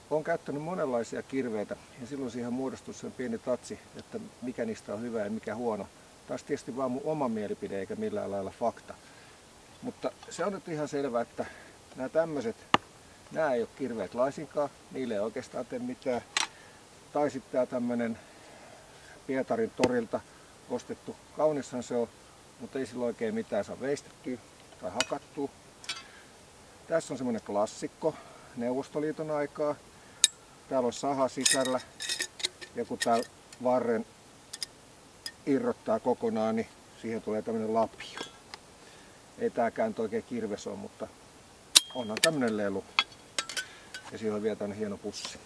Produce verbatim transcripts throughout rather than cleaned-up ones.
olen käyttänyt monenlaisia kirveitä ja silloin siihen muodostuu sen pieni tatsi, että mikä niistä on hyvä ja mikä huono. Taas tietysti vaan mun oma mielipide eikä millään lailla fakta. Mutta se on nyt ihan selvä, että nämä tämmöiset, nämä ei ole kirveet laisinkaan, niille ei oikeastaan tee mitään. Tai sitten tämä tämmöinen Pietarin torilta ostettu, kaunishan se on, mutta ei sillä oikein mitään saa veistettyä tai hakattua. Tässä on semmoinen klassikko Neuvostoliiton aikaa. Täällä on saha sisällä ja kun tää varren irrottaa kokonaan, niin siihen tulee tämmöinen lapio. Ei tääkään oikein kirves ole, mutta onhan tämmönen lelu. Ja siihen on vielä tämmönen hieno pussi.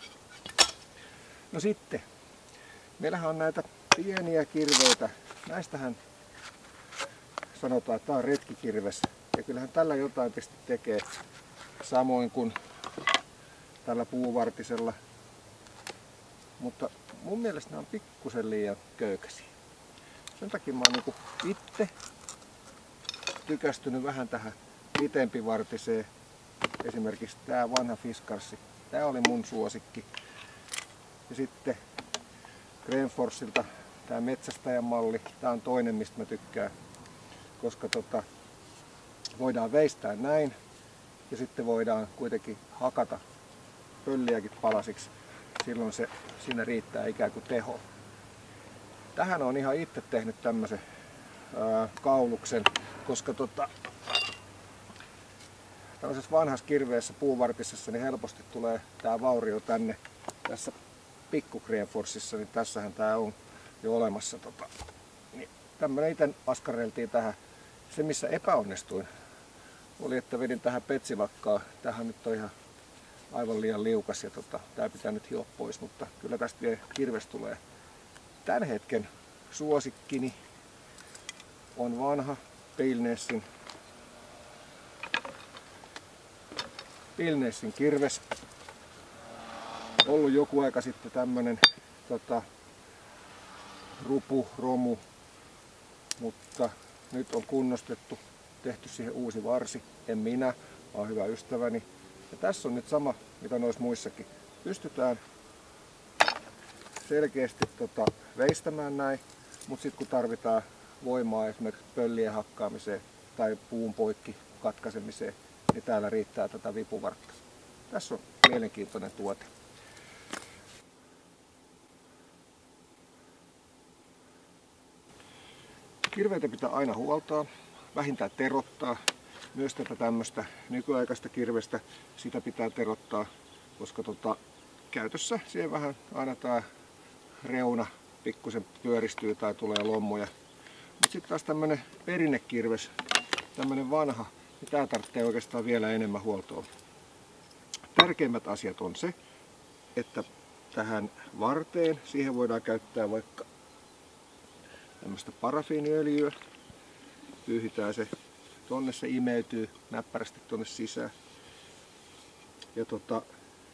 No sitten, meillähän on näitä pieniä kirveitä. Näistähän sanotaan, että tää on retkikirves. Ja kyllähän tällä jotain tietysti tekee, samoin kuin tällä puuvartisella. Mutta mun mielestä nämä on pikkusen liian köykäisiä. Sen takia mä oon niinku itse tykästynyt vähän tähän pitempivartiseen. Esimerkiksi tää vanha Fiskarsi. Tää oli mun suosikki. Ja sitten Grenforsilta tää metsästäjän malli. Tää on toinen, mistä mä tykkään. Koska tota, voidaan veistää näin. Ja sitten voidaan kuitenkin hakata pölliäkin palasiksi. Silloin se, siinä riittää ikään kuin teho. Tähän on ihan itse tehnyt tämmöisen ää, kauluksen, koska tota, tällaisessa vanhassa kirveessä puuvartisessa niin helposti tulee tää vaurio tänne. Tässä pikku Grenforsissa, niin tässähän tää on jo olemassa. Tota, niin tämmönen itse askareltiin tähän. Se missä epäonnistuin oli, että vedin tähän petsilakkaa. Tähän nyt on ihan aivan liian liukas ja tota, tää pitää nyt hioa pois, mutta kyllä tästä vielä kirves tulee. Tän hetken suosikkini on vanha Pilnessin, Pilnessin kirves. Ollut joku aika sitten tämmönen tota, rupu, romu, mutta nyt on kunnostettu, tehty siihen uusi varsi. En minä, vaan hyvä ystäväni. Ja tässä on nyt sama, mitä noissa muissakin. Pystytään selkeästi tota, veistämään näin, mutta sitten kun tarvitaan voimaa esimerkiksi pöllien hakkaamiseen tai puun poikki katkaisemiseen, niin täällä riittää tätä vipuvartta. Tässä on mielenkiintoinen tuote. Kirveitä pitää aina huoltaa, vähintään terottaa. Myös tätä tämmöistä nykyaikaista kirvestä, sitä pitää terottaa, koska tota, käytössä siihen vähän aina tää reuna pikkusen pyöristyy tai tulee lommoja. Mutta sitten taas tämmönen perinnekirves, tämmönen vanha, niin tää tarvitsee oikeastaan vielä enemmän huoltoa. Tärkeimmät asiat on se, että tähän varteen, siihen voidaan käyttää vaikka tämmöistä parafiiniöljyä. Pyyhitään se tonne, se imeytyy näppärästi tonne sisään. Ja tota,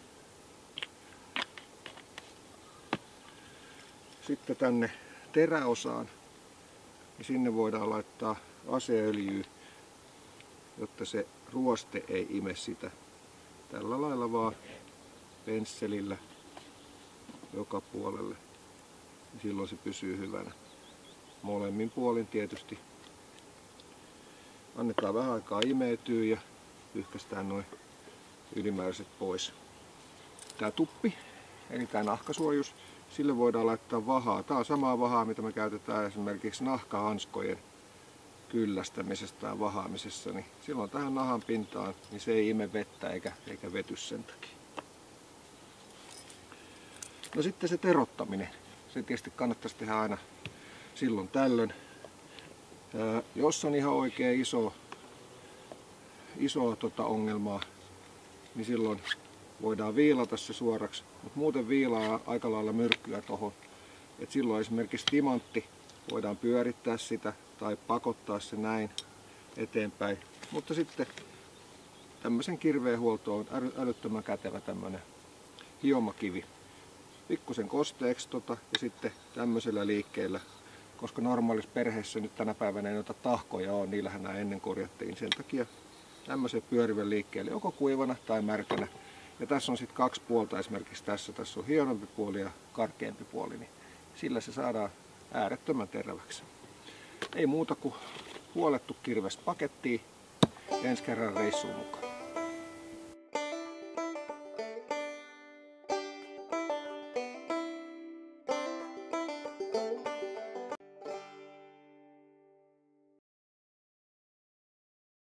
sitten tänne teräosaan, niin sinne voidaan laittaa aseöljyä, jotta se ruoste ei ime sitä. Tällä lailla vaan pensselillä joka puolelle. Silloin se pysyy hyvänä. Molemmin puolin tietysti. Annetaan vähän aikaa imeytyä ja pyyhkästään noin ylimääräiset pois. Tää tuppi, eli tää nahkasuojus, sille voidaan laittaa vahaa. Tää on samaa vahaa, mitä me käytetään esimerkiksi nahkahanskojen kyllästämisessä tai vahaamisessa. Niin silloin tähän nahan pintaan niin se ei ime vettä eikä, eikä vety sen takia. No sitten se terottaminen. Se tietysti kannattaisi tehdä aina silloin tällöin. Ää, jos on ihan oikein iso, iso tota, ongelmaa, niin silloin voidaan viilata se suoraksi. Mutta muuten viilaa aika lailla myrkkyä tohon. Et silloin esimerkiksi timantti voidaan pyörittää sitä tai pakottaa se näin eteenpäin. Mutta sitten tämmöisen kirveen huolto on älyttömän kätevä tämmönen hiomakivi. Pikkusen kosteeksi tota, ja sitten tämmöisellä liikkeellä. Koska normaalissa perheessä nyt tänä päivänä ei noita tahkoja ole, niillähän nämä ennen korjattiin. Sen takia tämmöisen pyörivän liikkeelle joko kuivana tai märkänä Ja tässä on sitten kaksi puolta esimerkiksi tässä. Tässä on hienompi puoli ja karkeampi puoli, niin sillä se saadaan äärettömän teräväksi. Ei muuta kuin huolettu kirves pakettiin ja ensi kerran reissuun mukaan.